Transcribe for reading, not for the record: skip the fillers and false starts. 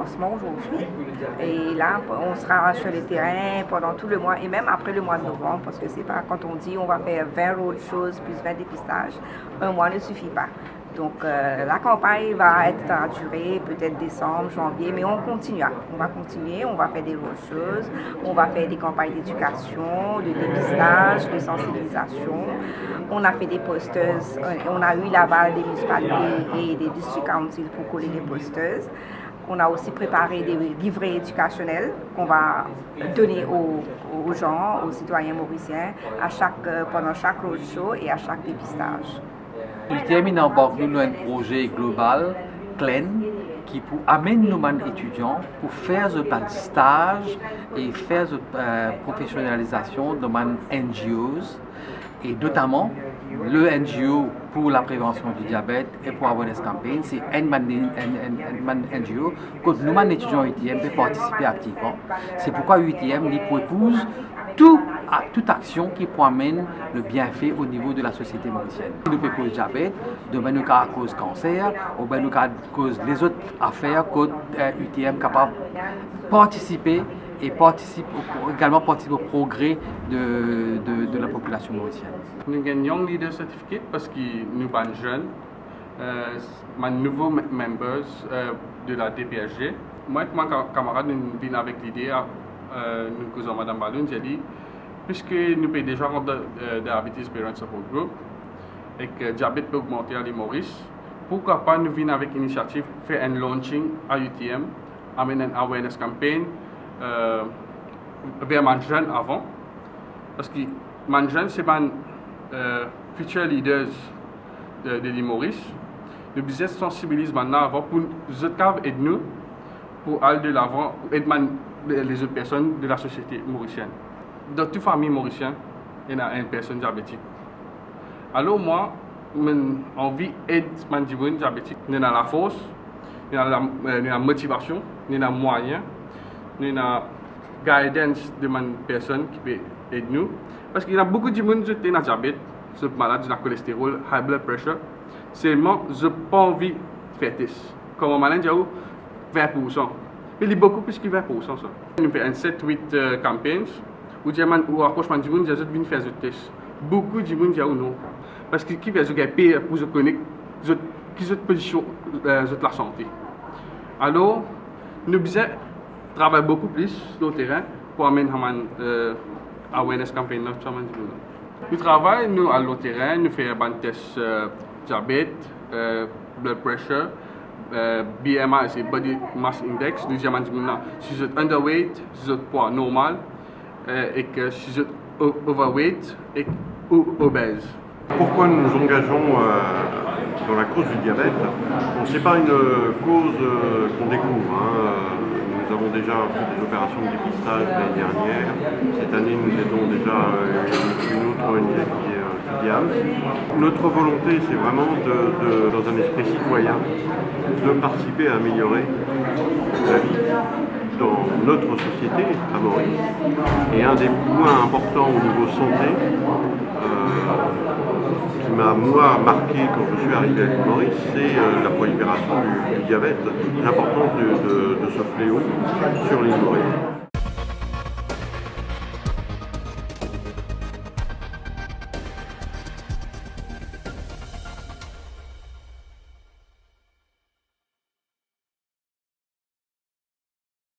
lancement aujourd'hui. Et là, on sera sur le terrain pendant tout le mois et même après le mois de novembre, parce que c'est pas quand on dit on va faire 20 roadshows plus 20 dépistages, un mois ne suffit pas. Donc la campagne va être durée peut-être décembre, janvier, mais on continuera. On va continuer, on va faire des roadshows, on va faire des campagnes d'éducation, de dépistage, de sensibilisation. On a fait des posters, on a eu l'aval des municipalités et des district councils pour coller des posters. On a aussi préparé des livrets éducationnels qu'on va donner aux gens, aux citoyens mauriciens, pendant chaque roadshow et à chaque dépistage. UTM embarque nous un projet global, CLEN, qui pour amener nos étudiants pour faire un stage et faire une professionnalisation de nos NGOs, et notamment le NGO pour la prévention du diabète et pour Awareness Campaign, c'est un NGO que nous étudiants UTM peuvent participer activement. C'est pourquoi UTM propose toute action qui amener le bienfait au niveau de la société mauricienne. Nous pouvons cause diabète, demain nous à cause cancer, ou bien nous à cause les autres affaires que UTM est capable de participer et également participer au progrès de la population mauricienne. Nous avons un Young Leader Certificate parce que nous sommes jeunes, nouveaux members de la DPSG. Moi et mon camarade nous venons avec l'idée, nous causons Madame Balloun, j'ai dit, puisque nous payons déjà rendre Diabetes Parent Support Group et que le diabète peut augmenter à l'île Maurice, pourquoi pas nous venir avec l'initiative faire un launching à UTM, amener un awareness campaign vers les jeunes avant, parce que les jeunes c'est les future leaders de l'île Maurice. Nous devons sensibiliser maintenant avant pour nous aider nous pour aller de l'avant, pour aider les autres personnes de la société mauricienne. Dans toute famille mauricienne, il y a une personne diabétique. Alors moi, j'ai envie d'aider les gens diabétiques. Il y a la force, il y a la motivation, il y a les moyens, il y a la guidance de les personnes qui peuvent aider nous. Parce qu'il y a beaucoup de gens qui ont diabète, qui sont malades, qui ont cholestérol, high blood pressure. Seulement, je n'ai pas envie de faire test. Comme on m'a dit, 20%. Il y a beaucoup plus que 20%. Nous faisons 7-8 campagnes où approchement du monde, ils viennent faire des tests. Beaucoup de gens disent non. Parce que qui fait des payer pour se connaître, qui ont position de la santé. Alors, nous devons travailler beaucoup plus sur le terrain pour amener awareness campaign. Nous travaillons nous, à le terrain, nous faisons des tests diabète, blood pressure, BMI, c'est Body Mass Index. Nous disons si vous êtes underweight, si vous êtes poids normal, et que si vous êtes overweight ou obèse. Pourquoi nous nous engageons dans la cause du diabète? Bon, ce n'est pas une cause qu'on découvre. Nous avons déjà fait des opérations de dépistage l'année dernière. Cette année, nous aidons déjà une autre ONG qui est Diams. Notre volonté, c'est vraiment, dans un esprit citoyen, de participer à améliorer la vie dans notre société à Maurice. Et un des points importants au niveau santé, qui m'a moi marqué quand je suis arrivé à l'île Maurice, c'est la prolifération du diabète, l'importance de ce fléau sur l'île Maurice.